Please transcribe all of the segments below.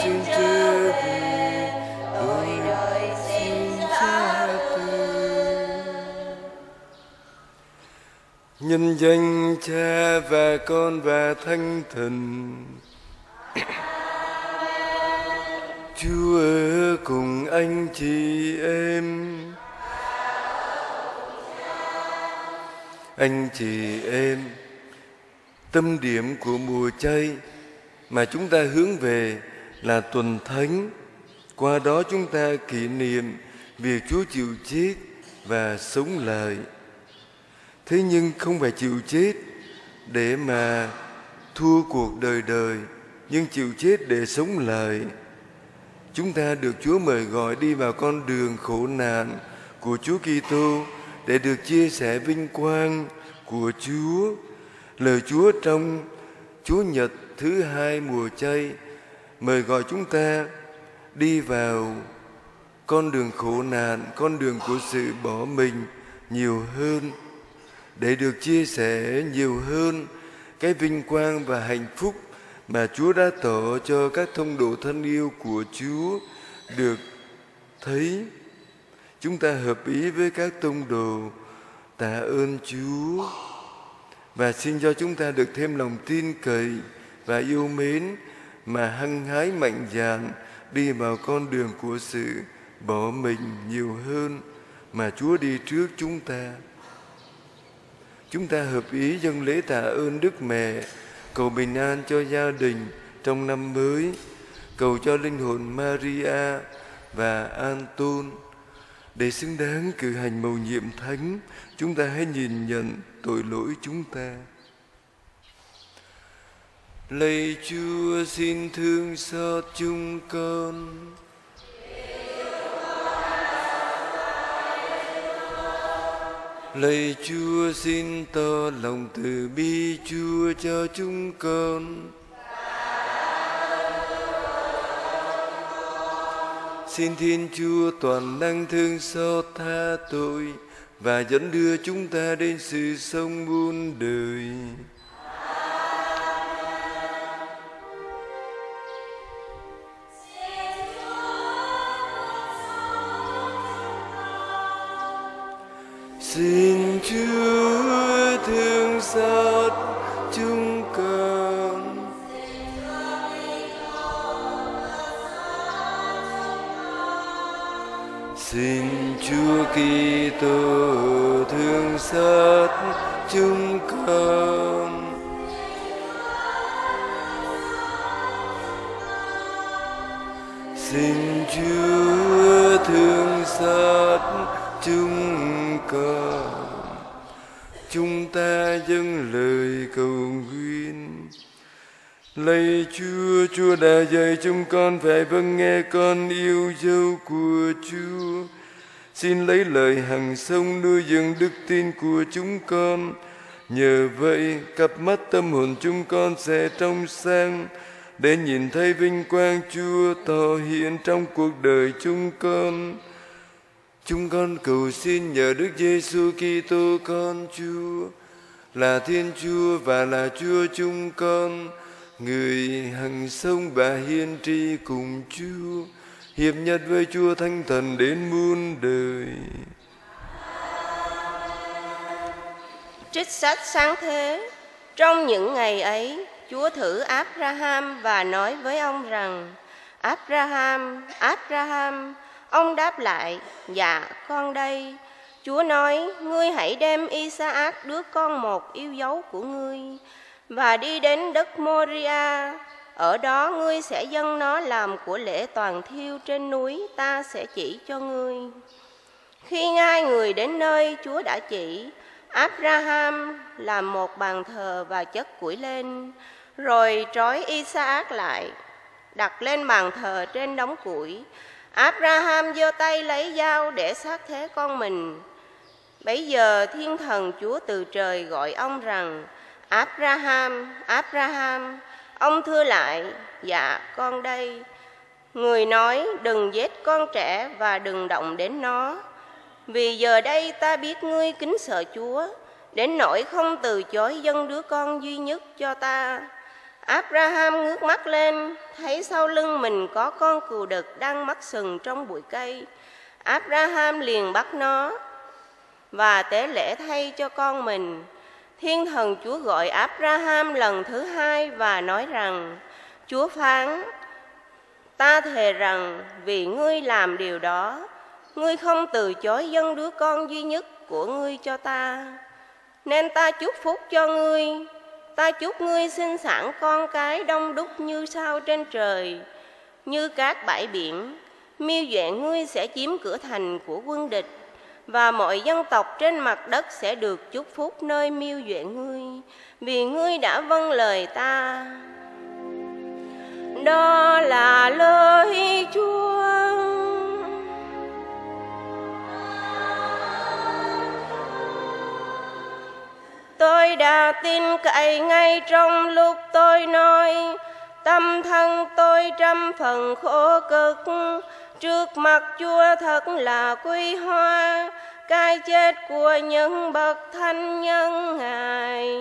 xin trở về, đời đời xin cha từ. Nhân danh Cha và Con và Thánh Thần. Chúa ở cùng anh chị em. Anh chị em, tâm điểm của mùa chay mà chúng ta hướng về là tuần thánh. Qua đó chúng ta kỷ niệm việc Chúa chịu chết và sống lại. Thế nhưng không phải chịu chết để mà thua cuộc đời đời, nhưng chịu chết để sống lại. Chúng ta được Chúa mời gọi đi vào con đường khổ nạn của Chúa Kitô để được chia sẻ vinh quang của Chúa. Lời Chúa trong Chúa Nhật thứ 2 mùa chay mời gọi chúng ta đi vào con đường khổ nạn, con đường của sự bỏ mình nhiều hơn, để được chia sẻ nhiều hơn cái vinh quang và hạnh phúc mà Chúa đã tỏ cho các thông đồ thân yêu của Chúa được thấy. Chúng ta hợp ý với các tông đồ tạ ơn Chúa và xin cho chúng ta được thêm lòng tin cậy và yêu mến mà hăng hái mạnh dạn đi vào con đường của sự bỏ mình nhiều hơn mà Chúa đi trước chúng ta. Chúng ta hợp ý dâng lễ tạ ơn Đức Mẹ, cầu bình an cho gia đình trong năm mới, cầu cho linh hồn Maria và Anton. Để xứng đáng cử hành mầu nhiệm thánh, chúng ta hãy nhìn nhận tội lỗi chúng ta. Lạy Chúa, xin thương xót chúng con. Lạy Chúa, xin tỏ lòng từ bi Chúa cho chúng con. Xin Thiên Chúa toàn năng thương xót tha tội và dẫn đưa chúng ta đến sự sống muôn đời. Xin Chúa thương xót chúng con. Xin Chúa Kitô thương xót chúng con. Xin Chúa thương xót chúng con. Chúng ta dâng lời cầu nguyện. Lạy Chúa, Chúa đã dạy chúng con phải vâng nghe con yêu dấu của Chúa. Xin lấy lời hằng sống nuôi dưỡng đức tin của chúng con. Nhờ vậy, cặp mắt tâm hồn chúng con sẽ trong sáng để nhìn thấy vinh quang Chúa tỏ hiện trong cuộc đời chúng con. Chúng con cầu xin nhờ Đức Giêsu Kitô con Chúa, là Thiên Chúa và là Chúa chúng con, người hằng sống và hiên tri cùng Chúa, hiệp nhất với Chúa Thánh Thần đến muôn đời. Trích sách Sáng Thế. Trong những ngày ấy, Chúa thử Abraham và nói với ông rằng: Abraham, Abraham. Ông đáp lại: Dạ, con đây. Chúa nói: Ngươi hãy đem Isaac đứa con một yêu dấu của ngươi và đi đến đất Moria. Ở đó ngươi sẽ dâng nó làm của lễ toàn thiêu trên núi ta sẽ chỉ cho ngươi. Khi ngay người đến nơi Chúa đã chỉ, Abraham làm một bàn thờ và chất củi lên, rồi trói Isaac lại, đặt lên bàn thờ trên đống củi. Abraham giơ tay lấy dao để xác thế con mình. Bấy giờ Thiên Thần Chúa từ trời gọi ông rằng: Abraham, Abraham. Ông thưa lại: Dạ, con đây. Người nói: Đừng giết con trẻ và đừng động đến nó, vì giờ đây ta biết ngươi kính sợ Chúa, đến nỗi không từ chối dâng đứa con duy nhất cho ta. Abraham ngước mắt lên, thấy sau lưng mình có con cừu đực đang mắc sừng trong bụi cây. Abraham liền bắt nó và tế lễ thay cho con mình. Thiên thần Chúa gọi Abraham lần thứ hai và nói rằng: Chúa phán: ta thề rằng vì ngươi làm điều đó, ngươi không từ chối dâng đứa con duy nhất của ngươi cho ta, nên ta chúc phúc cho ngươi. Ta chúc ngươi sinh sản con cái đông đúc như sao trên trời, như cát bãi biển. Miêu dẹn ngươi sẽ chiếm cửa thành của quân địch, và mọi dân tộc trên mặt đất sẽ được chúc phúc nơi miêu dẹn ngươi, vì ngươi đã vâng lời ta. Đó là lời Chúa. Tôi đã tin cậy ngay trong lúc tôi nói, tâm thân tôi trăm phần khổ cực. Trước mặt Chúa thật là quý hóa cái chết của những bậc thánh nhân Ngài.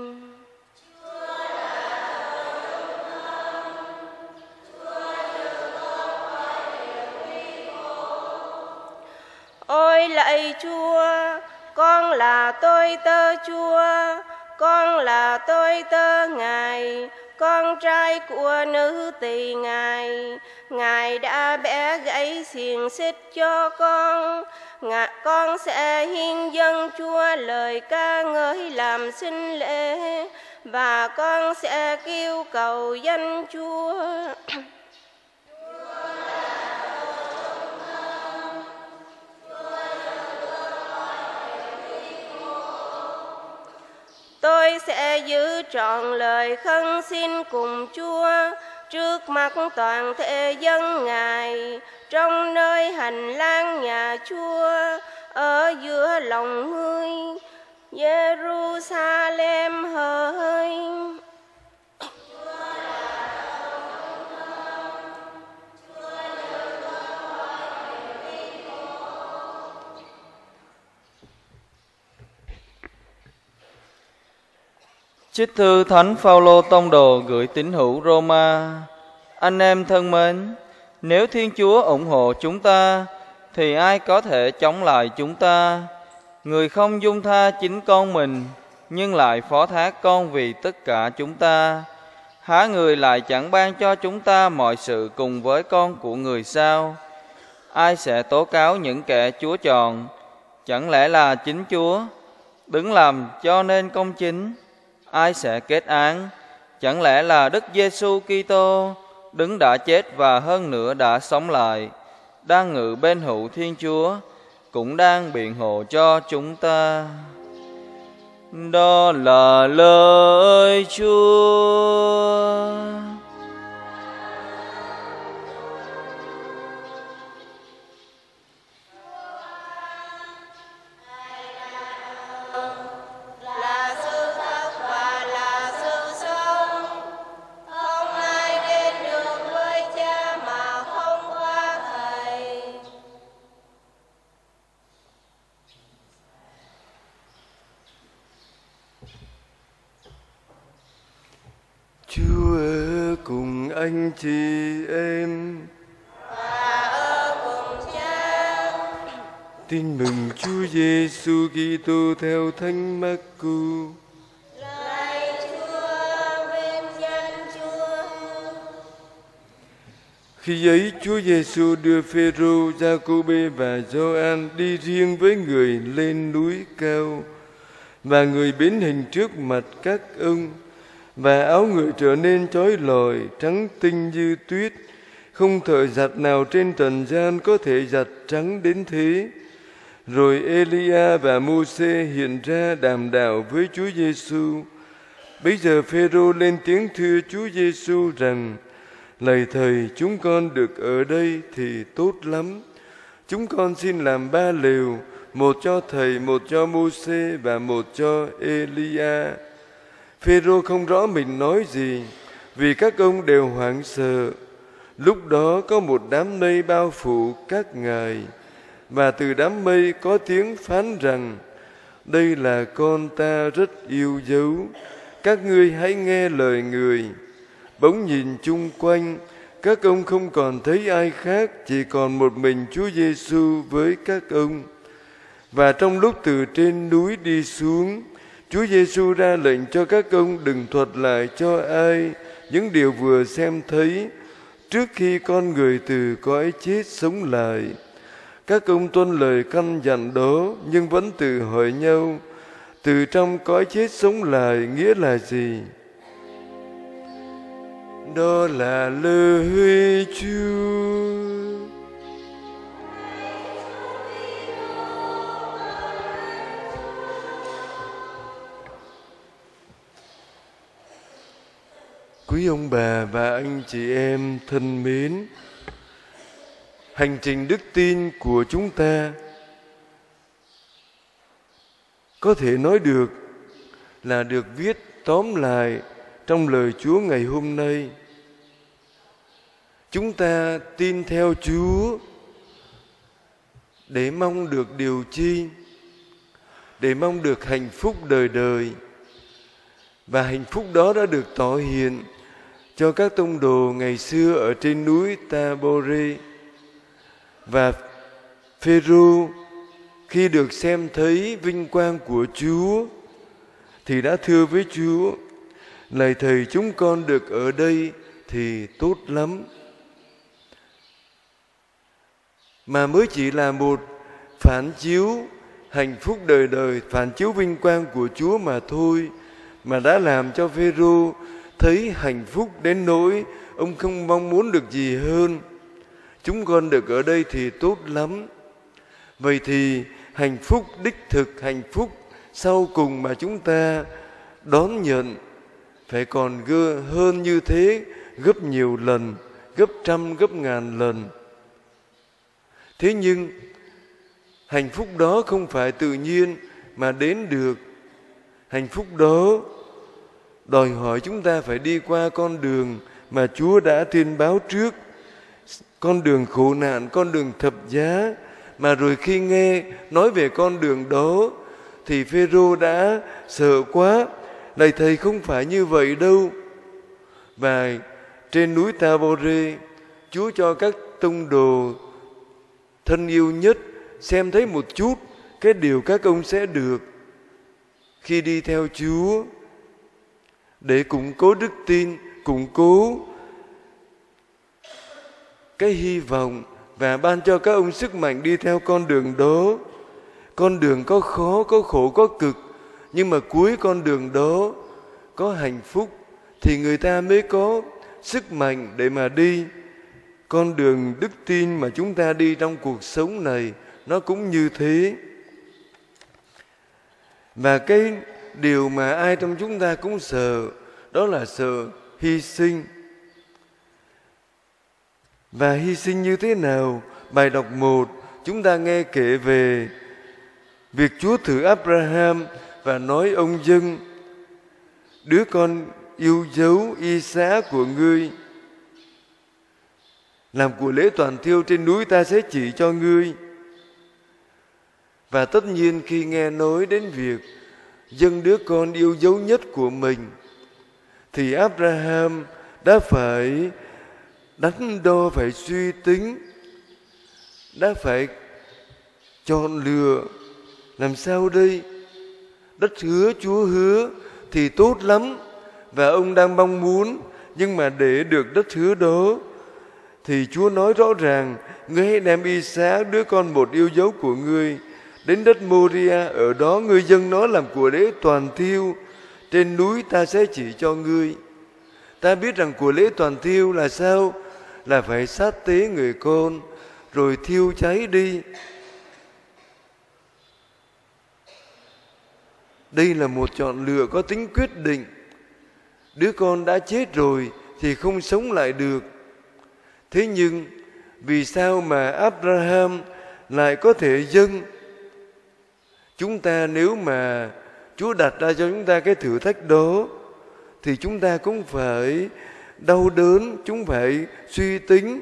Ôi lạy Chúa, con là tôi tớ Chúa, con là tôi tớ Ngài, con trai của nữ tỳ Ngài. Ngài đã bẻ gãy xiềng xích cho con. Con sẽ hiến dâng Chúa lời ca ngợi làm sinh lễ, và con sẽ kêu cầu danh Chúa. Tôi sẽ giữ trọn lời khấn xin cùng Chúa trước mắt toàn thể dân Ngài, trong nơi hành lang nhà Chúa, ở giữa lòng ngươi Jerusalem hỡi. Trích thư Thánh Phaolô Tông đồ gửi tín hữu Roma. Anh em thân mến, nếu Thiên Chúa ủng hộ chúng ta, thì ai có thể chống lại chúng ta? Người không dung tha chính con mình, nhưng lại phó thác con vì tất cả chúng ta. Há người lại chẳng ban cho chúng ta mọi sự cùng với con của người sao? Ai sẽ tố cáo những kẻ Chúa chọn? Chẳng lẽ là chính Chúa? Đứng làm cho nên công chính. Ai sẽ kết án? Chẳng lẽ là Đức Giêsu Kitô, đứng đã chết và hơn nữa đã sống lại, đang ngự bên hữu Thiên Chúa, cũng đang biện hộ cho chúng ta. Đó là lời Chúa. Chúa ở cùng anh chị em và ở cùng Cha. Tin mừng Chúa Giêsu Kitô theo Thánh Mác-cu. Lạy Chúa, vinh danh Chúa. Khi ấy Chúa Giêsu đưa Phêrô, Giacôbê và Gioan đi riêng với người lên núi cao, và người biến hình trước mặt các ông, và áo người trở nên chói lọi, trắng tinh như tuyết, không thợ giặt nào trên trần gian có thể giặt trắng đến thế. Rồi Elia và Mô-sê hiện ra đàm đạo với Chúa Giêsu. Bấy giờ Phêrô lên tiếng thưa Chúa Giêsu rằng: Lạy Thầy, chúng con được ở đây thì tốt lắm. Chúng con xin làm 3 lều, một cho Thầy, một cho Mô-sê và một cho Elia. Phêrô không rõ mình nói gì, vì các ông đều hoảng sợ. Lúc đó có một đám mây bao phủ các ngài, và từ đám mây có tiếng phán rằng: Đây là con ta rất yêu dấu, các ngươi hãy nghe lời người. bỗng nhìn chung quanh, các ông không còn thấy ai khác, chỉ còn một mình Chúa Giêsu với các ông. Và trong lúc từ trên núi đi xuống, Chúa Giêsu ra lệnh cho các ông đừng thuật lại cho ai những điều vừa xem thấy trước khi con người từ cõi chết sống lại. Các ông tuân lời căn dặn đó, nhưng vẫn tự hỏi nhau, từ trong cõi chết sống lại nghĩa là gì? Đó là lời Chúa. Quý ông bà và anh chị em thân mến, hành trình đức tin của chúng ta có thể nói được là được viết tóm lại trong lời Chúa ngày hôm nay. Chúng ta tin theo Chúa để mong được điều chi? Để mong được hạnh phúc đời đời. Và hạnh phúc đó đã được tỏ hiện cho các tông đồ ngày xưa ở trên núi Tabore. Và Phêrô khi được xem thấy vinh quang của Chúa thì đã thưa với Chúa: lạy Thầy, chúng con được ở đây thì tốt lắm. Mà mới chỉ là một phản chiếu hạnh phúc đời đời, phản chiếu vinh quang của Chúa mà thôi, mà đã làm cho Phêrô thấy hạnh phúc đến nỗi ông không mong muốn được gì hơn. Chúng con được ở đây thì tốt lắm. Vậy thì hạnh phúc đích thực, hạnh phúc sau cùng mà chúng ta đón nhận phải còn hơn như thế gấp nhiều lần, gấp trăm, gấp ngàn lần. Thế nhưng hạnh phúc đó không phải tự nhiên mà đến được. Hạnh phúc đó đòi hỏi chúng ta phải đi qua con đường mà Chúa đã tiên báo trước, con đường khổ nạn, con đường thập giá. Mà rồi khi nghe nói về con đường đó thì Phêrô đã sợ quá. Lạy Thầy, không phải như vậy đâu. Và trên núi Tabore, Chúa cho các tông đồ thân yêu nhất xem thấy một chút cái điều các ông sẽ được khi đi theo Chúa, để củng cố đức tin, củng cố cái hy vọng và ban cho các ông sức mạnh đi theo con đường đó. Con đường có khó, có khổ, có cực, nhưng mà cuối con đường đó có hạnh phúc thì người ta mới có sức mạnh để mà đi. Con đường đức tin mà chúng ta đi trong cuộc sống này nó cũng như thế. Và cái điều mà ai trong chúng ta cũng sợ, đó là sợ hy sinh. Và hy sinh như thế nào? Bài đọc 1 chúng ta nghe kể về việc Chúa thử Abraham và nói: ông dâng đứa con yêu dấu Isaac của ngươi làm của lễ toàn thiêu trên núi ta sẽ chỉ cho ngươi. Và tất nhiên khi nghe nói đến việc dâng đứa con yêu dấu nhất của mình thì Abraham đã phải đắn đo, phải suy tính, đã phải chọn lựa làm sao đây. Đất hứa Chúa hứa thì tốt lắm và ông đang mong muốn, nhưng mà để được đất hứa đó thì Chúa nói rõ ràng: ngươi hãy đem Isaac đứa con một yêu dấu của ngươi đến đất Moria, ở đó ngươi dâng nó làm của lễ toàn thiêu trên núi ta sẽ chỉ cho ngươi. Ta biết rằng của lễ toàn thiêu là sao? Là phải sát tế người con rồi thiêu cháy đi. Đây là một chọn lựa có tính quyết định. Đứa con đã chết rồi thì không sống lại được. Thế nhưng vì sao mà Abraham lại có thể dâng? Chúng ta nếu mà Chúa đặt ra cho chúng ta cái thử thách đó thì chúng ta cũng phải đau đớn, chúng phải suy tính.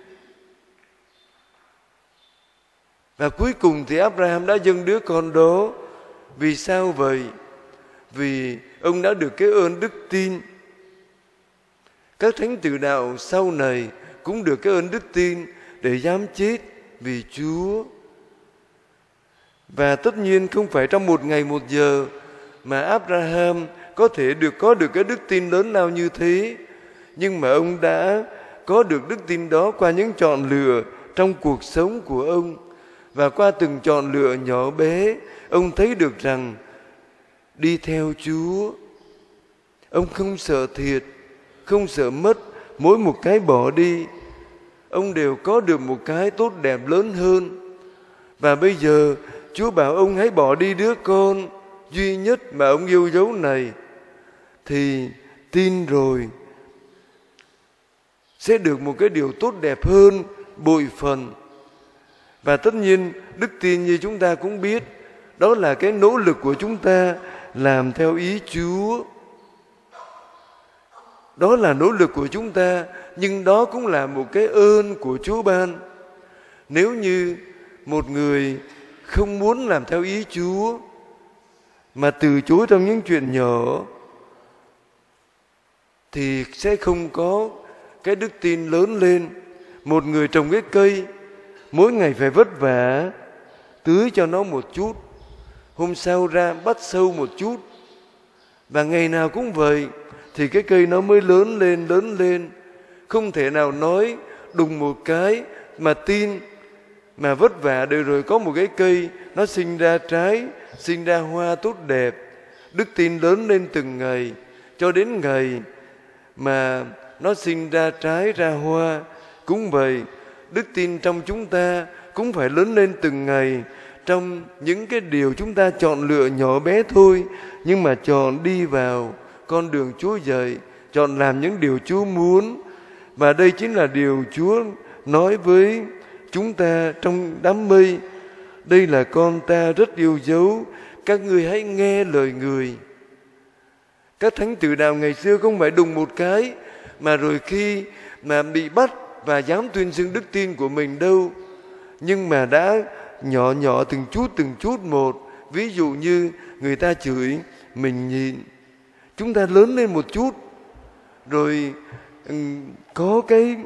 Và cuối cùng thì Abraham đã dâng đứa con đó. Vì sao vậy? Vì ông đã được cái ơn đức tin. Các thánh tử đạo sau này cũng được cái ơn đức tin để dám chết vì Chúa. Và tất nhiên không phải trong một ngày một giờ mà Abraham có thể có được cái đức tin lớn lao như thế, nhưng mà ông đã có được đức tin đó qua những chọn lựa trong cuộc sống của ông. Và qua từng chọn lựa nhỏ bé, ông thấy được rằng đi theo Chúa, ông không sợ thiệt, không sợ mất. Mỗi một cái bỏ đi, ông đều có được một cái tốt đẹp lớn hơn. Và bây giờ Chúa bảo ông hãy bỏ đi đứa con duy nhất mà ông yêu dấu này, thì tin rồi sẽ được một cái điều tốt đẹp hơn bội phần. Và tất nhiên đức tin như chúng ta cũng biết, đó là cái nỗ lực của chúng ta làm theo ý Chúa. Đó là nỗ lực của chúng ta, nhưng đó cũng là một cái ơn của Chúa ban. Nếu như một người không muốn làm theo ý Chúa mà từ chối trong những chuyện nhỏ, thì sẽ không có cái đức tin lớn lên. Một người trồng cái cây, mỗi ngày phải vất vả tưới cho nó một chút, hôm sau ra bắt sâu một chút, và ngày nào cũng vậy, thì cái cây nó mới lớn lên. Không thể nào nói đùng một cái mà tin, mà vất vả để rồi có một cái cây nó sinh ra trái, sinh ra hoa tốt đẹp. Đức tin lớn lên từng ngày, cho đến ngày mà nó sinh ra trái ra hoa. Cũng vậy, đức tin trong chúng ta cũng phải lớn lên từng ngày, trong những cái điều chúng ta chọn lựa nhỏ bé thôi, nhưng mà chọn đi vào con đường Chúa dạy, chọn làm những điều Chúa muốn. Và đây chính là điều Chúa nói với chúng ta trong đám mây: đây là con ta rất yêu dấu, các ngươi hãy nghe lời người. Các thánh tử đạo ngày xưa không phải đùng một cái mà rồi khi mà bị bắt và dám tuyên xưng đức tin của mình đâu, nhưng mà đã nhỏ từng chút một. Ví dụ như người ta chửi, mình nhịn. Chúng ta lớn lên một chút, rồi có cái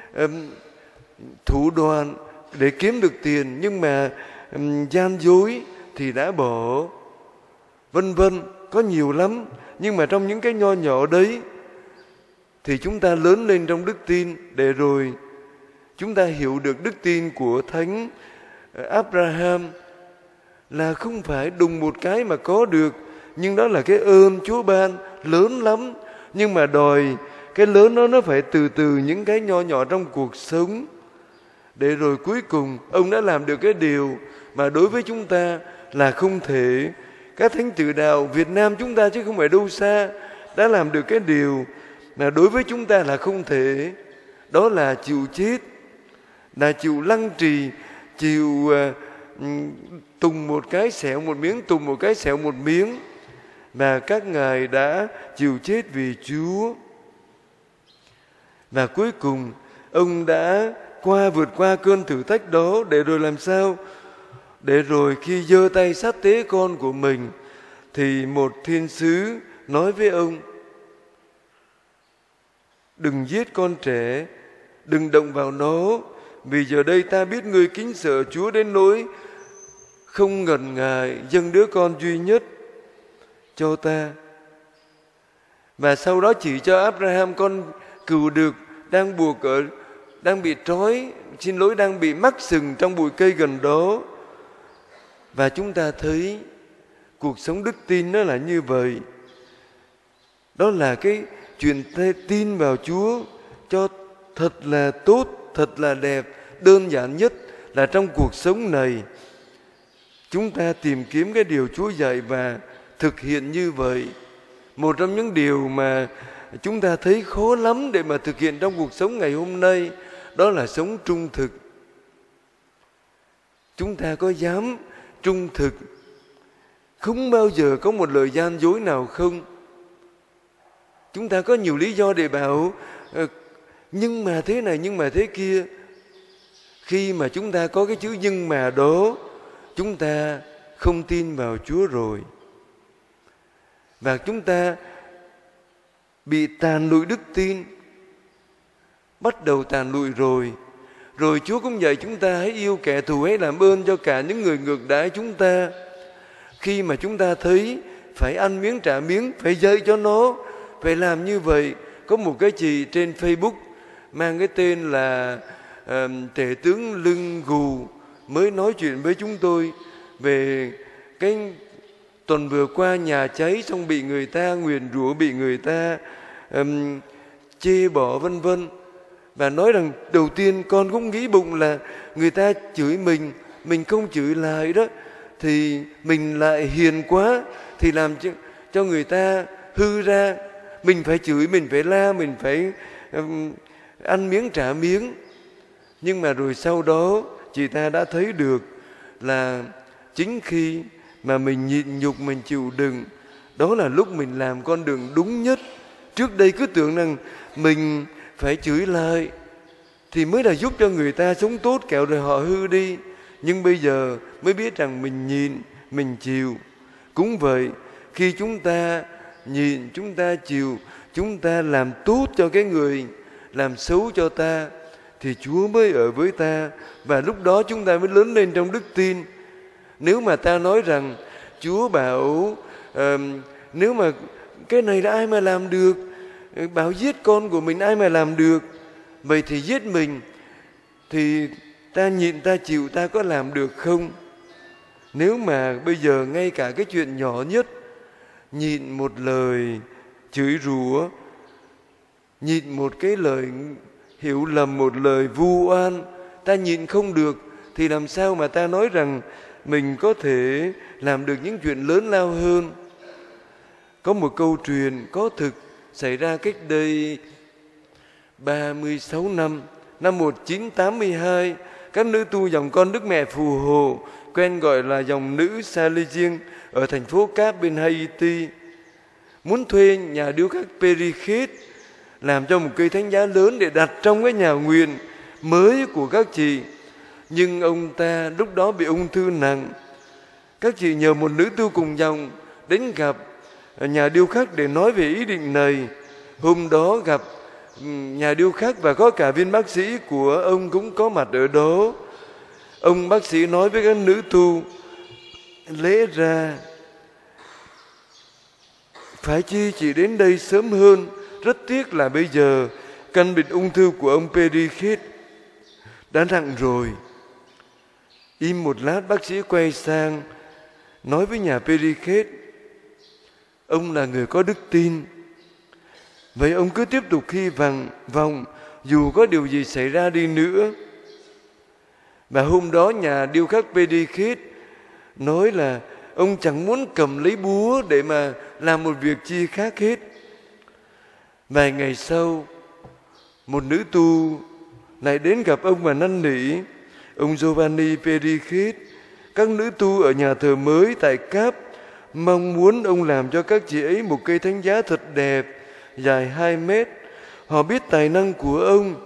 thủ đoạn để kiếm được tiền, nhưng mà gian dối thì đã bỏ, vân vân, có nhiều lắm. Nhưng mà trong những cái nho nhỏ đấy thì chúng ta lớn lên trong đức tin, để rồi chúng ta hiểu được đức tin của Thánh Abraham là không phải đùng một cái mà có được, nhưng đó là cái ơn Chúa ban lớn lắm. Nhưng mà đòi cái lớn đó nó phải từ từ những cái nho nhỏ trong cuộc sống, để rồi cuối cùng ông đã làm được cái điều mà đối với chúng ta là không thể. Các thánh tử đạo Việt Nam chúng ta chứ không phải đâu xa đã làm được cái điều mà đối với chúng ta là không thể. Đó là chịu chết, là chịu lăng trì, chịu tùng một cái xẻo một miếng, tùng một cái xẻo một miếng. Và các ngài đã chịu chết vì Chúa. Và cuối cùng ông đã vượt qua cơn thử thách đó, để rồi làm sao? Để rồi khi giơ tay sát tế con của mình, thì một thiên sứ nói với ông: đừng giết con trẻ, đừng động vào nó, vì giờ đây ta biết ngươi kính sợ Chúa đến nỗi không ngần ngại dâng đứa con duy nhất cho ta. Và sau đó chỉ cho Abraham con cừu đực đang bị trói, đang bị mắc sừng trong bụi cây gần đó. Và chúng ta thấy cuộc sống đức tin nó là như vậy. Đó là cái chuyện tin vào Chúa cho thật là tốt, thật là đẹp. Đơn giản nhất là trong cuộc sống này chúng ta tìm kiếm cái điều Chúa dạy và thực hiện như vậy. Một trong những điều mà chúng ta thấy khó lắm để mà thực hiện trong cuộc sống ngày hôm nay, đó là sống trung thực. Chúng ta có dám trung thực, không bao giờ có một lời gian dối nào không? Chúng ta có nhiều lý do để bảo nhưng mà thế này, nhưng mà thế kia. Khi mà chúng ta có cái chữ nhưng mà đó, chúng ta không tin vào Chúa rồi. Và chúng ta bị tàn lụi đức tin. bắt đầu tàn lụi rồi. Rồi Chúa cũng dạy chúng ta hãy yêu kẻ thù, hãy làm ơn cho cả những người ngược đãi chúng ta. Khi mà chúng ta thấy phải ăn miếng trả miếng, phải dạy cho nó, phải làm như vậy. Có một cái chị trên Facebook mang cái tên là Tể tướng Lưng Gù mới nói chuyện với chúng tôi về cái tuần vừa qua nhà cháy, xong bị người ta nguyền rủa, bị người ta chê bỏ vân vân. Và nói rằng đầu tiên con cũng nghĩ bụng là người ta chửi mình không chửi lại đó, thì mình lại hiền quá, thì làm cho người ta hư ra. Mình phải chửi, mình phải la, mình phải ăn miếng trả miếng. Nhưng mà rồi sau đó chị ta đã thấy được là chính khi mà mình nhịn nhục, mình chịu đựng, đó là lúc mình làm con đường đúng nhất. Trước đây cứ tưởng rằng mình phải chửi lại thì mới là giúp cho người ta sống tốt, kẻo rồi họ hư đi. Nhưng bây giờ mới biết rằng mình nhịn, mình chịu. Cũng vậy, khi chúng ta nhịn, chúng ta chịu, chúng ta làm tốt cho cái người làm xấu cho ta, thì Chúa mới ở với ta. Và lúc đó chúng ta mới lớn lên trong đức tin. Nếu mà ta nói rằng Chúa bảo nếu mà cái này là ai mà làm được, bảo giết con của mình ai mà làm được, vậy thì giết mình, thì ta nhịn ta chịu, ta có làm được không? Nếu mà bây giờ ngay cả cái chuyện nhỏ nhất, nhịn một lời chửi rủa, nhịn một cái lời hiểu lầm, một lời vu oan, ta nhịn không được, thì làm sao mà ta nói rằng mình có thể làm được những chuyện lớn lao hơn? Có một câu truyền có thực xảy ra cách đây 36 năm, năm 1982, các nữ tu dòng con Đức Mẹ Phù Hộ, quen gọi là dòng nữ Salesian ở thành phố Cap bên Haiti, muốn thuê nhà điêu khắc Perikhit làm cho một cây thánh giá lớn để đặt trong cái nhà nguyện mới của các chị. Nhưng ông ta lúc đó bị ung thư nặng. Các chị nhờ một nữ tu cùng dòng đến gặp nhà điêu khắc để nói về ý định này. Hôm đó gặp nhà điêu khắc và có cả viên bác sĩ của ông cũng có mặt ở đó. Ông bác sĩ nói với các nữ tu: lẽ ra phải chi chị đến đây sớm hơn, rất tiếc là bây giờ căn bệnh ung thư của ông Perikhit đã nặng rồi. Im một lát, bác sĩ quay sang nói với nhà Perikhit: ông là người có đức tin, vậy ông cứ tiếp tục hy vọng dù có điều gì xảy ra đi nữa. Và hôm đó nhà điêu khắc Perikhit nói là ông chẳng muốn cầm lấy búa để mà làm một việc chi khác hết. Vài ngày sau, một nữ tu lại đến gặp ông và năn nỉ ông Giovanni Perikhit. Các nữ tu ở nhà thờ mới tại Cap mong muốn ông làm cho các chị ấy một cây thánh giá thật đẹp, dài 2 mét. Họ biết tài năng của ông.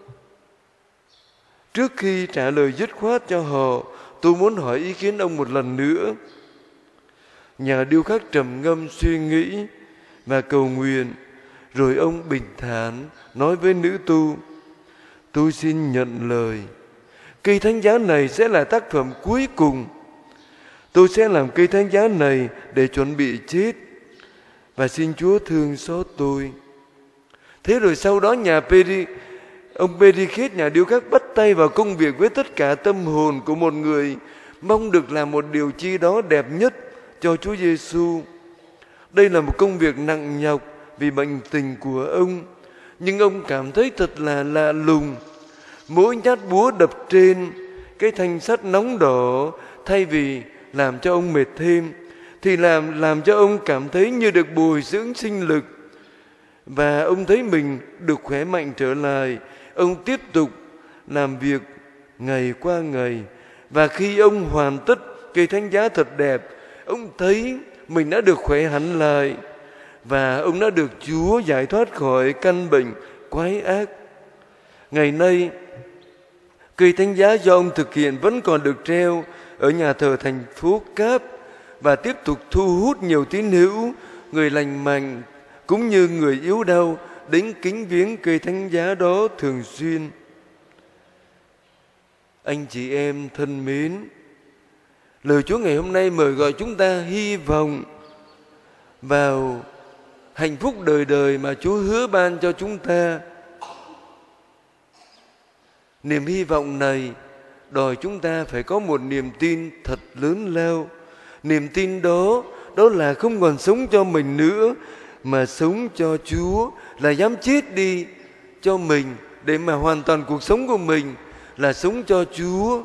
Trước khi trả lời dứt khoát cho họ, tôi muốn hỏi ý kiến ông một lần nữa. Nhà điêu khắc trầm ngâm suy nghĩ và cầu nguyện. Rồi ông bình thản nói với nữ tu: tôi xin nhận lời, cây thánh giá này sẽ là tác phẩm cuối cùng. Tôi sẽ làm cây thánh giá này để chuẩn bị chết, và xin Chúa thương xót tôi. Thế rồi sau đó ông Perikhit, nhà điêu khắc, bắt tay vào công việc với tất cả tâm hồn của một người mong được làm một điều chi đó đẹp nhất cho Chúa Giêsu. Đây là một công việc nặng nhọc vì bệnh tình của ông, nhưng ông cảm thấy thật là lạ lùng. Mỗi nhát búa đập trên cái thanh sắt nóng đỏ, thay vì làm cho ông mệt thêm, thì làm cho ông cảm thấy như được bồi dưỡng sinh lực. Và ông thấy mình được khỏe mạnh trở lại. Ông tiếp tục làm việc ngày qua ngày. Và khi ông hoàn tất cây thánh giá thật đẹp, ông thấy mình đã được khỏe hẳn lại. Và ông đã được Chúa giải thoát khỏi căn bệnh quái ác. Ngày nay, cây thánh giá do ông thực hiện vẫn còn được treo ở nhà thờ thành phố Cap và tiếp tục thu hút nhiều tín hữu, người lành mạnh cũng như người yếu đau đến kính viếng cây thánh giá đó thường xuyên. Anh chị em thân mến, lời Chúa ngày hôm nay mời gọi chúng ta hy vọng vào hạnh phúc đời đời mà Chúa hứa ban cho chúng ta. Niềm hy vọng này đòi chúng ta phải có một niềm tin thật lớn lao. Niềm tin đó là không còn sống cho mình nữa, mà sống cho Chúa, là dám chết đi cho mình để mà hoàn toàn cuộc sống của mình là sống cho Chúa.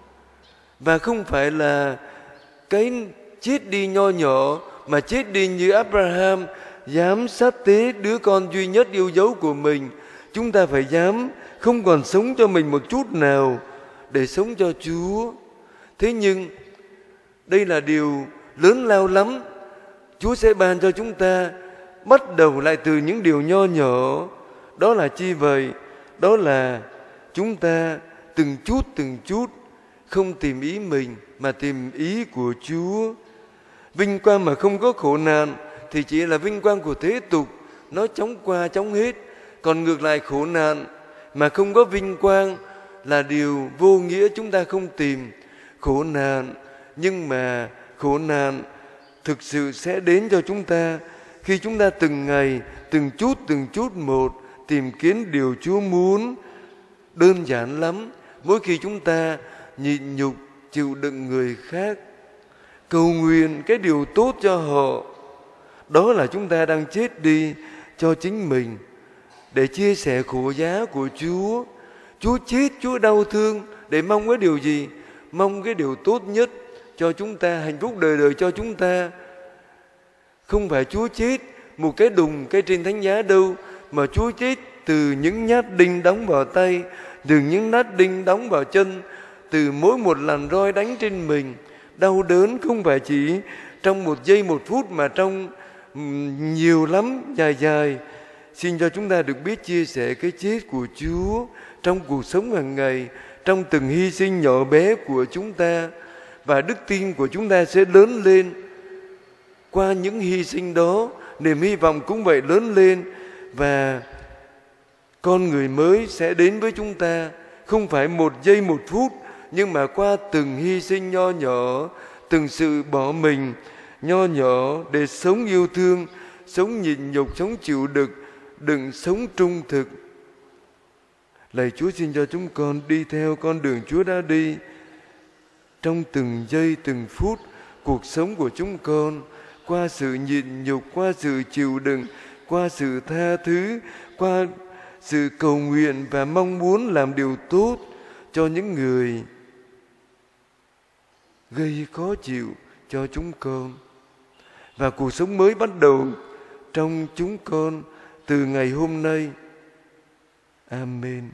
Và không phải là cái chết đi nho nhỏ, mà chết đi như Abraham dám sát tế đứa con duy nhất yêu dấu của mình. Chúng ta phải dám không còn sống cho mình một chút nào để sống cho Chúa. Thế nhưng đây là điều lớn lao lắm. Chúa sẽ ban cho chúng ta bắt đầu lại từ những điều nho nhỏ. Đó là chi vậy? Đó là chúng ta từng chút không tìm ý mình mà tìm ý của Chúa. Vinh quang mà không có khổ nạn thì chỉ là vinh quang của thế tục, nó chóng qua chóng hết. Còn ngược lại, khổ nạn mà không có vinh quang là điều vô nghĩa, chúng ta không tìm khổ nạn. Nhưng mà khổ nạn thực sự sẽ đến cho chúng ta khi chúng ta từng ngày, từng chút một tìm kiếm điều Chúa muốn. Đơn giản lắm, mỗi khi chúng ta nhịn nhục chịu đựng người khác, cầu nguyện cái điều tốt cho họ, đó là chúng ta đang chết đi cho chính mình để chia sẻ khổ giá của Chúa. Chúa chết, Chúa đau thương để mong cái điều gì? Mong cái điều tốt nhất cho chúng ta, hạnh phúc đời đời cho chúng ta. Không phải Chúa chết một cái đùng cái trên thánh giá đâu, mà Chúa chết từ những nhát đinh đóng vào tay, từ những nhát đinh đóng vào chân, từ mỗi một lần roi đánh trên mình. Đau đớn không phải chỉ trong 1 giây 1 phút mà trong nhiều lắm, dài. Xin cho chúng ta được biết chia sẻ cái chết của Chúa trong cuộc sống hàng ngày, trong từng hy sinh nhỏ bé của chúng ta. Và đức tin của chúng ta sẽ lớn lên qua những hy sinh đó. Niềm hy vọng cũng vậy lớn lên, và con người mới sẽ đến với chúng ta. Không phải 1 giây 1 phút, nhưng mà qua từng hy sinh nho nhỏ, từng sự bỏ mình nho nhỏ để sống yêu thương, sống nhịn nhục, sống chịu đựng, sống trung thực. Lạy Chúa, xin cho chúng con đi theo con đường Chúa đã đi trong từng giây từng phút cuộc sống của chúng con, qua sự nhịn nhục, qua sự chịu đựng, qua sự tha thứ, qua sự cầu nguyện và mong muốn làm điều tốt cho những người gây khó chịu cho chúng con. Và cuộc sống mới bắt đầu trong chúng con từ ngày hôm nay. Amen.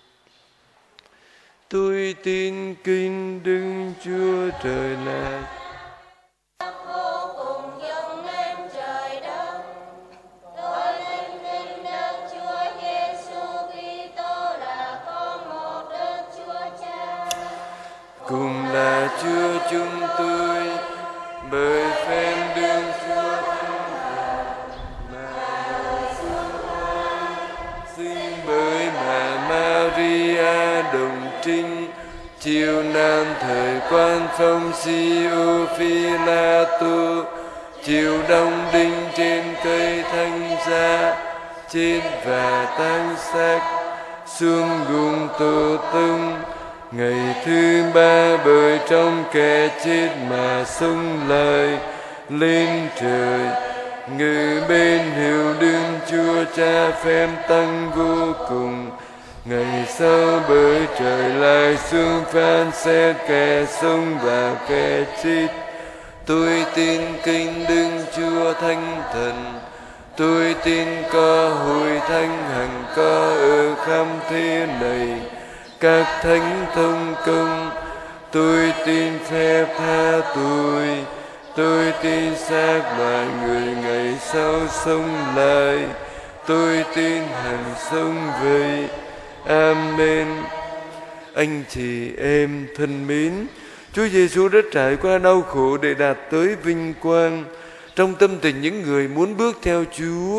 Tôi tin kính Đức Chúa Trời là vô cùng dâng lên trời đất. Tôi tin kính Đức Chúa Giêsu Kitô là con một Đức Chúa Cha, cùng là Chúa chúng tôi, bởi phép Đức Chúa chúng ta mà đời xuống con, sinh bởi Mẹ Maria đồng trinh, chịu nan thời quan Phong Siêu Phi-la-tô, chịu đóng đinh trên cây thánh giá, chết và táng xác, xuống gùng tổ tông, ngày thứ 3 bởi trong kẻ chết mà sống lại, lên trời ngự bên hữu Đức Chúa Cha phép tăng vô cùng. Ngày sau bởi trời lại xuống phán xét kẻ sống và kẻ chết. Tôi tin kính Đức Chúa Thánh Thần, tôi tin có hội thánh hằng có ở khắp thế này, các thánh thông công. Tôi tin phép tha tội, tôi tin xác loài người ngày sau sống lại, tôi tin hằng sống vậy. Amen. Anh chị em thân mến, Chúa Giêsu đã trải qua đau khổ để đạt tới vinh quang. Trong tâm tình những người muốn bước theo Chúa,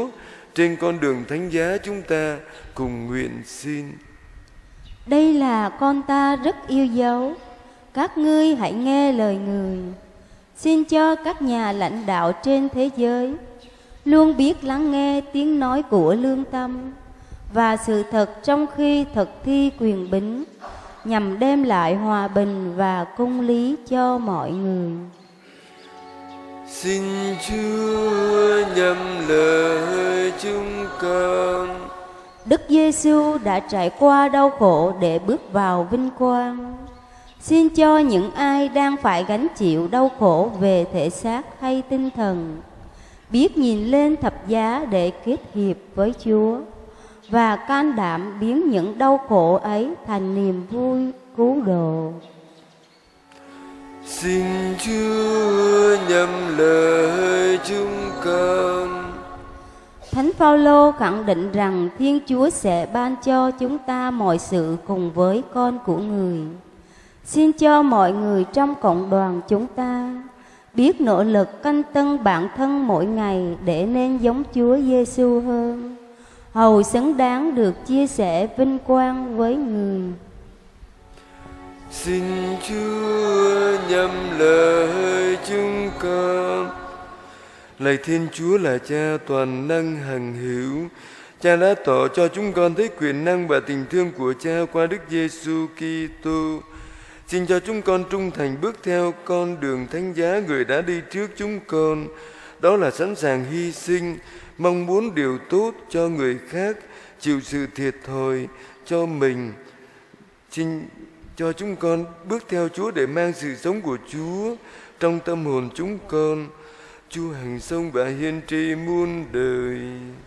trên con đường thánh giá chúng ta cùng nguyện xin. Đây là con ta rất yêu dấu, các ngươi hãy nghe lời người. Xin cho các nhà lãnh đạo trên thế giới luôn biết lắng nghe tiếng nói của lương tâm và sự thật trong khi thực thi quyền bính, nhằm đem lại hòa bình và công lý cho mọi người. Xin Chúa nhậm lời chúng con. Đức Giêsu đã trải qua đau khổ để bước vào vinh quang. Xin cho những ai đang phải gánh chịu đau khổ về thể xác hay tinh thần biết nhìn lên thập giá để kết hiệp với Chúa và can đảm biến những đau khổ ấy thành niềm vui cứu độ. Xin Chúa nhậm lời chúng con. Thánh Phaolô khẳng định rằng Thiên Chúa sẽ ban cho chúng ta mọi sự cùng với con của người. Xin cho mọi người trong cộng đoàn chúng ta biết nỗ lực canh tân bản thân mỗi ngày để nên giống Chúa Giêsu hơn, hầu xứng đáng được chia sẻ vinh quang với người. Xin Chúa nhậm lời chúng con. Lạy Thiên Chúa là Cha toàn năng hằng hữu, Cha đã tỏ cho chúng con thấy quyền năng và tình thương của Cha qua Đức Giêsu Kitô. Xin cho chúng con trung thành bước theo con đường thánh giá người đã đi trước chúng con. Đó là sẵn sàng hy sinh, mong muốn điều tốt cho người khác, chịu sự thiệt thòi cho mình. Xin cho chúng con bước theo Chúa để mang sự sống của Chúa trong tâm hồn chúng con. Chúa hằng sống và hiên tri muôn đời.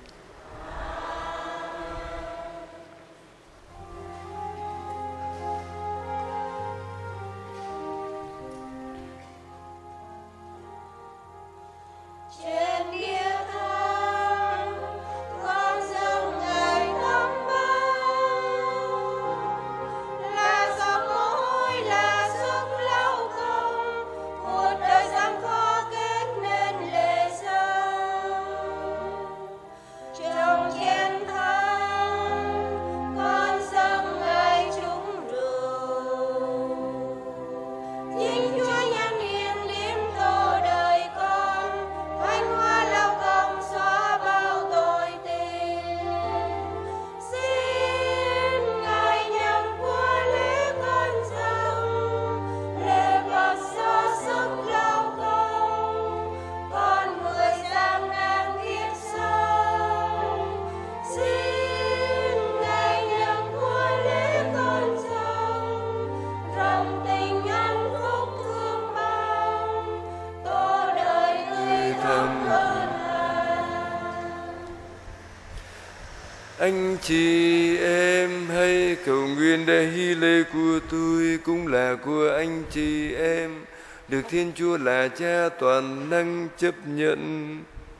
Anh chị em hãy cầu nguyện để hy lễ của tôi cũng là của anh chị em, được Thiên Chúa là Cha toàn năng chấp nhận.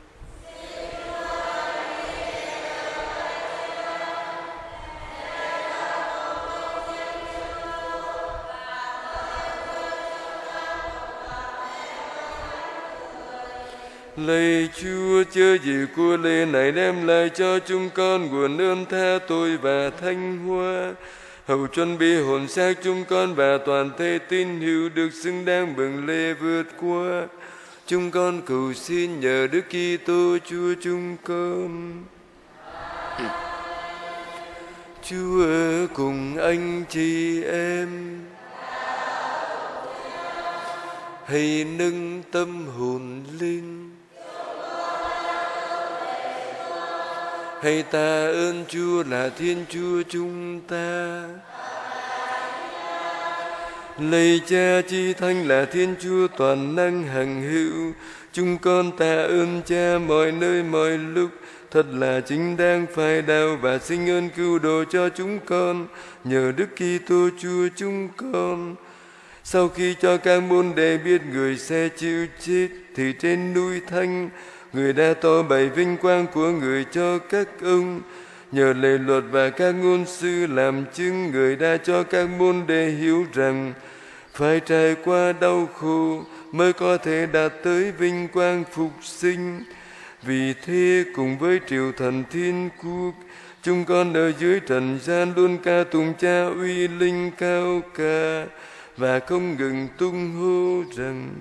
Lạy Chúa, chớ gì của lễ này đem lại cho chúng con nguồn ơn tha tội và thanh hoa, hầu chuẩn bị hồn xác chúng con và toàn thể tín hữu được xứng đáng bừng lễ vượt qua. Chúng con cầu xin nhờ Đức Kitô Chúa chúng con. Chúa ở cùng anh chị em. Hãy nâng tâm hồn lên. Hãy tạ ơn Chúa là Thiên Chúa chúng ta. Lạy Cha Chi Thánh là Thiên Chúa toàn năng hằng hữu, chúng con tạ ơn Cha mọi nơi mọi lúc, thật là chính đáng phải đạo và sinh ơn cứu độ cho chúng con nhờ Đức Kitô Chúa chúng con. Sau khi cho các môn đệ biết người sẽ chịu chết, thì trên núi Thánh người đã tỏ bày vinh quang của người cho các ông. Nhờ lề luật và các ngôn sư làm chứng, người đã cho các môn đệ hiểu rằng phải trải qua đau khổ mới có thể đạt tới vinh quang phục sinh. Vì thế cùng với triều thần thiên quốc, chúng con ở dưới trần gian luôn ca tụng Cha uy linh cao ca, và không ngừng tung hô rằng: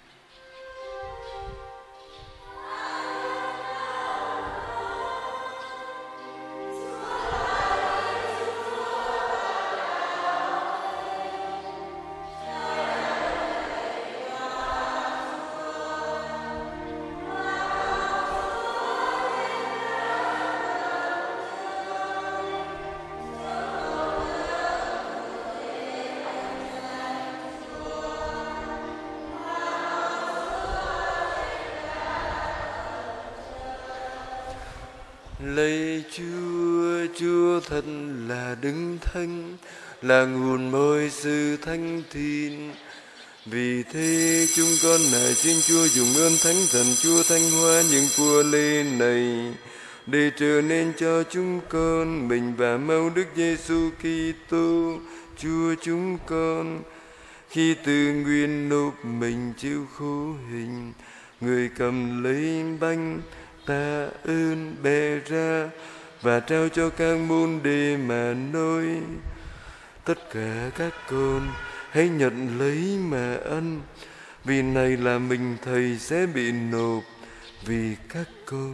Lạy Chúa, Chúa thật là Đấng Thánh, là nguồn mọi sự thánh thiện. Vì thế chúng con nài xin Chúa dùng ơn Thánh Thần Chúa thanh hóa những của lễ này, để trở nên cho chúng con mình và mau Đức Giêsu Kitô Chúa chúng con. Khi từ nguyện nộp mình chịu khổ hình, Người cầm lấy bánh tạ ơn bè ra và trao cho các môn đệ mà nói: tất cả các con hãy nhận lấy mà ăn, vì này là mình Thầy sẽ bị nộp vì các con.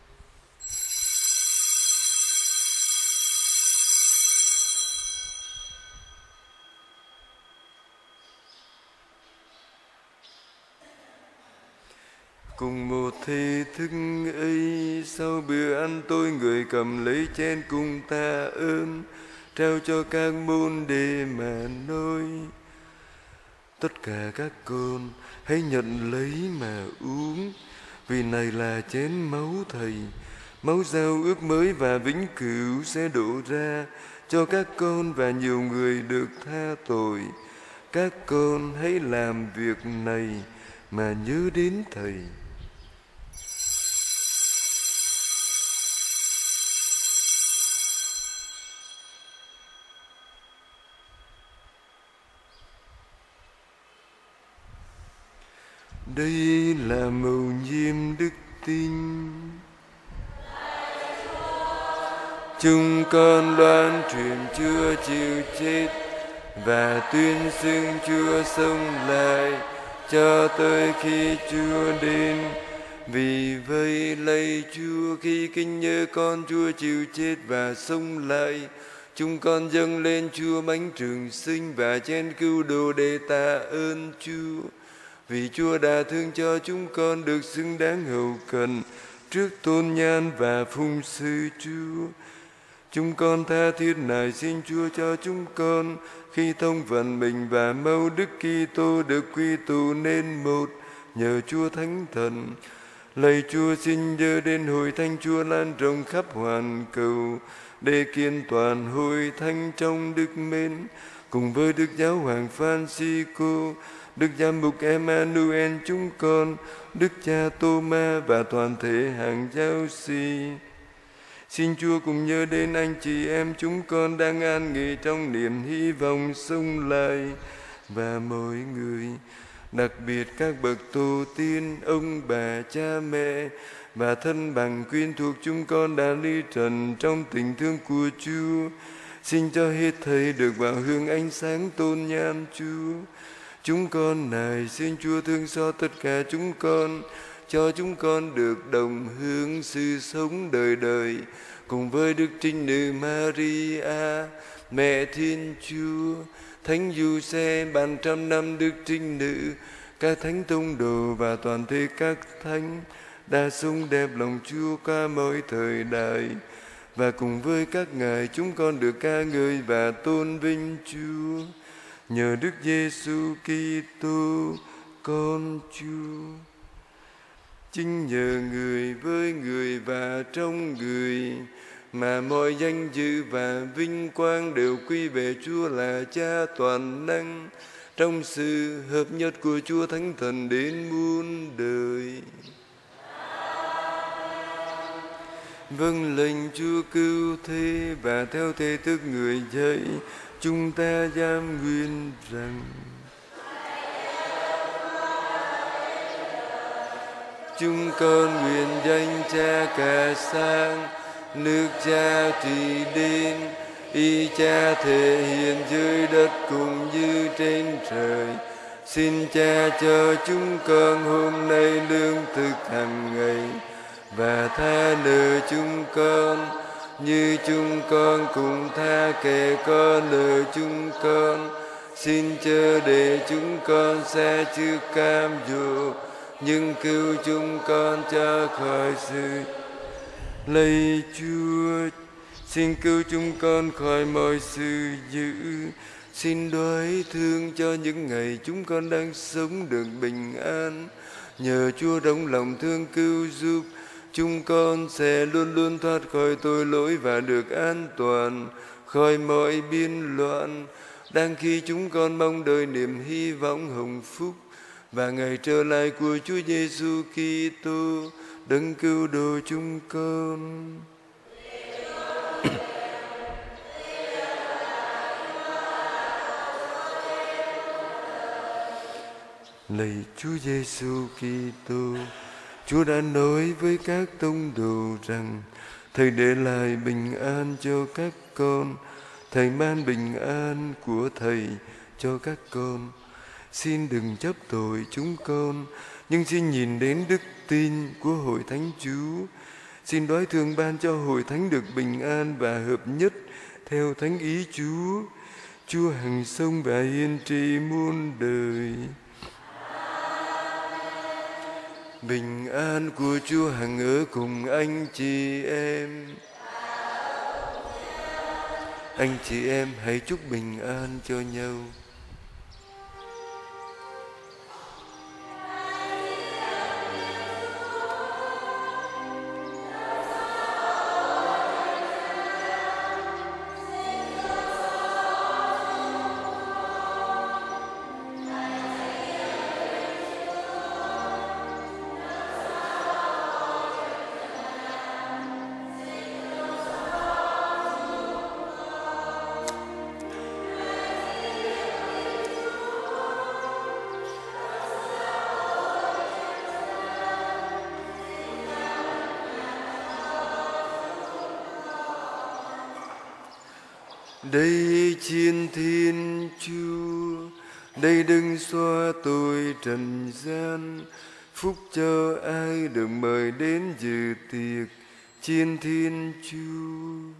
Cùng một thể thức ấy, sau bữa ăn tôi Người cầm lấy chén cùng tạ ơn, trao cho các môn đệ mà nói: tất cả các con hãy nhận lấy mà uống, vì này là chén máu Thầy, máu giao ước mới và vĩnh cửu sẽ đổ ra cho các con và nhiều người được tha tội. Các con hãy làm việc này mà nhớ đến Thầy. Đây là mầu nhiệm đức tin. Chúng con loan truyền Chúa chịu chết và tuyên xưng Chúa sống lại cho tới khi Chúa đến. Vì vậy lạy Chúa, khi kinh nhớ con Chúa chịu chết và sống lại, chúng con dâng lên Chúa bánh trường sinh và chén cứu độ để tạ ơn Chúa. Vì Chúa đã thương cho chúng con được xứng đáng hầu cận trước tôn nhan và phụng sự Chúa. Chúng con tha thiết nài xin Chúa cho chúng con khi thông vận mình và mau Đức Kitô được quy tụ nên một nhờ Chúa Thánh Thần. Lạy Chúa, xin nhớ đến hội thánh Chúa lan rộng khắp hoàn cầu để kiên toàn hội thánh trong đức mến, cùng với Đức Giáo hoàng Francisco, Đức Giám mục Emmanuel chúng con, Đức cha Tô-ma và toàn thể hàng giáo sĩ. Xin Chúa cùng nhớ đến anh chị em chúng con đang an nghỉ trong niềm hy vọng sống lại, và mọi người, đặc biệt các bậc tổ tiên, ông bà, cha mẹ và thân bằng quyến thuộc chúng con đã ly trần trong tình thương của Chúa. Xin cho hết thảy được vào hương ánh sáng tôn nhan Chúa. Chúng con nài xin Chúa thương xót tất cả chúng con, cho chúng con được đồng hưởng sự sống đời đời cùng với Đức Trinh Nữ Maria, Mẹ Thiên Chúa, Thánh Giuse, ban trăm năm Đức Trinh Nữ, các thánh tông đồ và toàn thể các thánh đã sống đẹp lòng Chúa qua mọi thời đại. Và cùng với các ngài chúng con được ca ngợi và tôn vinh Chúa nhờ Đức Giêsu Kitô con Chúa. Chính nhờ Người, với Người và trong Người mà mọi danh dự và vinh quang đều quy về Chúa là Cha toàn năng, trong sự hợp nhất của Chúa Thánh Thần đến muôn đời. Vâng lệnh Chúa cứu thế, và theo thế thức Người dạy, chúng ta giam nguyện rằng: chúng con nguyện danh Cha cả sáng, nước Cha trị đến, ý Cha thể hiện dưới đất cũng như trên trời. Xin Cha cho chúng con hôm nay lương thực hàng ngày, và tha nợ chúng con như chúng con cũng tha kẻ có nợ chúng con. Xin chớ để chúng con sa trước cam dỗ, nhưng cứu chúng con cho khỏi sự. Lạy Chúa, xin cứu chúng con khỏi mọi sự dữ. Xin đoái thương cho những ngày chúng con đang sống được bình an. Nhờ Chúa rộng lòng thương cứu giúp, chúng con sẽ luôn luôn thoát khỏi tội lỗi và được an toàn khỏi mọi biên loạn. Đang khi chúng con mong đợi niềm hy vọng hồng phúc và ngày trở lại của Chúa Giêsu Kitô, đấng cứu độ chúng con. Lạy Chúa Giêsu Kitô, Chúa đã nói với các tông đồ rằng Thầy để lại bình an cho các con. Thầy ban bình an của Thầy cho các con. Xin đừng chấp tội chúng con, nhưng xin nhìn đến đức tin của Hội Thánh Chúa. Xin đoái thương ban cho Hội Thánh được bình an và hợp nhất theo thánh ý Chúa. Chúa hằng sống và hiên trị muôn đời. Bình an của Chúa hằng ở cùng anh chị em. Anh chị em hãy chúc bình an cho nhau. Đây chiên Thiên Chúa, đây đừng xóa tội trần gian. Phúc cho ai được mời đến dự tiệc chiên Thiên Chúa.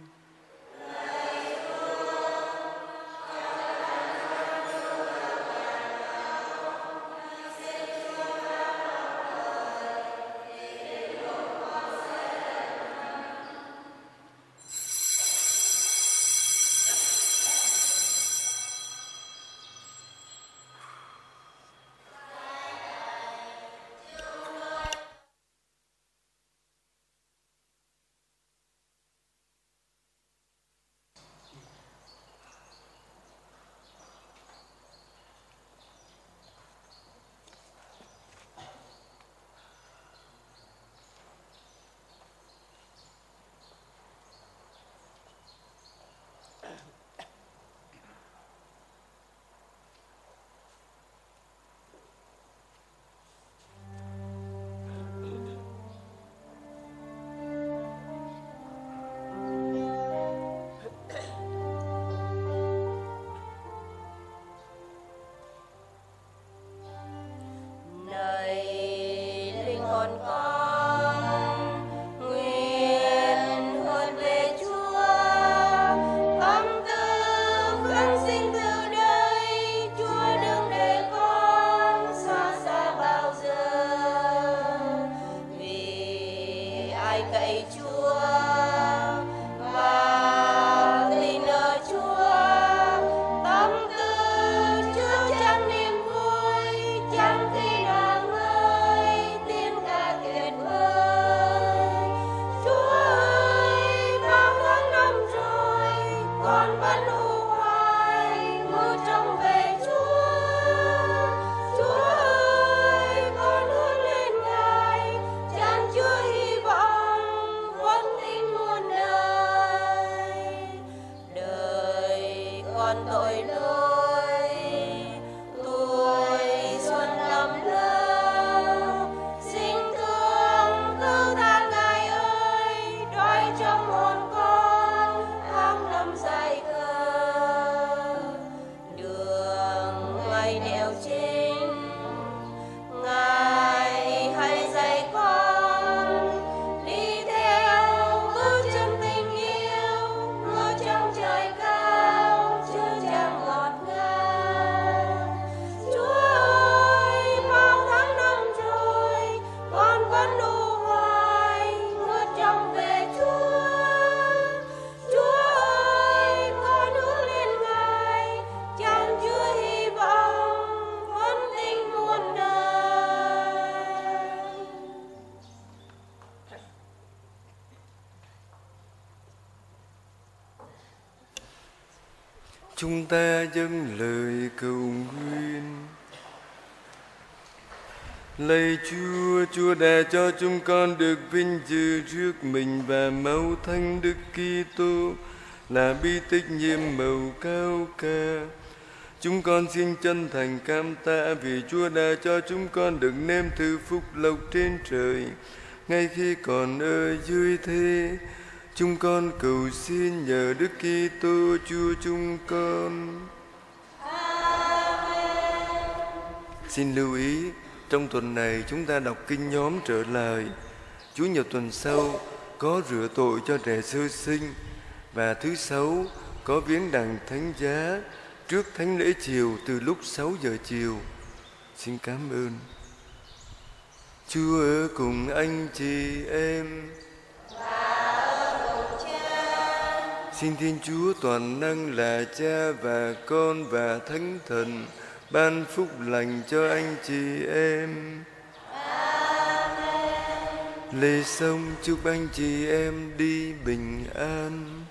Xin thương Chúng ta dâng lời cầu nguyện. Lạy Chúa, Chúa đã cho chúng con được vinh dự trước mình và máu Thánh Đức Kitô là bi tích nhiệm màu cao cả. Chúng con xin chân thành cảm tạ vì Chúa đã cho chúng con được nếm thử phúc lộc trên trời ngay khi còn ở dưới thế. Chúng con cầu xin nhờ Đức Kitô Chúa chúng con. Amen. Xin lưu ý, trong tuần này chúng ta đọc kinh nhóm trở lại. Chủ nhật tuần sau có rửa tội cho trẻ sơ sinh, và thứ Sáu có viếng đàn thánh giá trước thánh lễ chiều từ lúc 6 giờ chiều. Xin cảm ơn. Chúa ở cùng anh chị em. Xin Thiên Chúa toàn năng là Cha và Con và Thánh Thần ban phúc lành cho anh chị em. Amen. Lễ xong chúc anh chị em đi bình an.